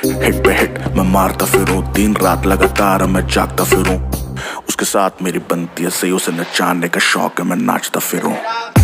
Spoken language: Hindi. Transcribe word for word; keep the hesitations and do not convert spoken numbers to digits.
हिट पे हिट मैं मारता फिरूं, दिन रात लगातार मैं जागता फिरूं। उसके साथ मेरी बनती है सही, उसे नचाने का शौक है, मैं नाचता फिरूं।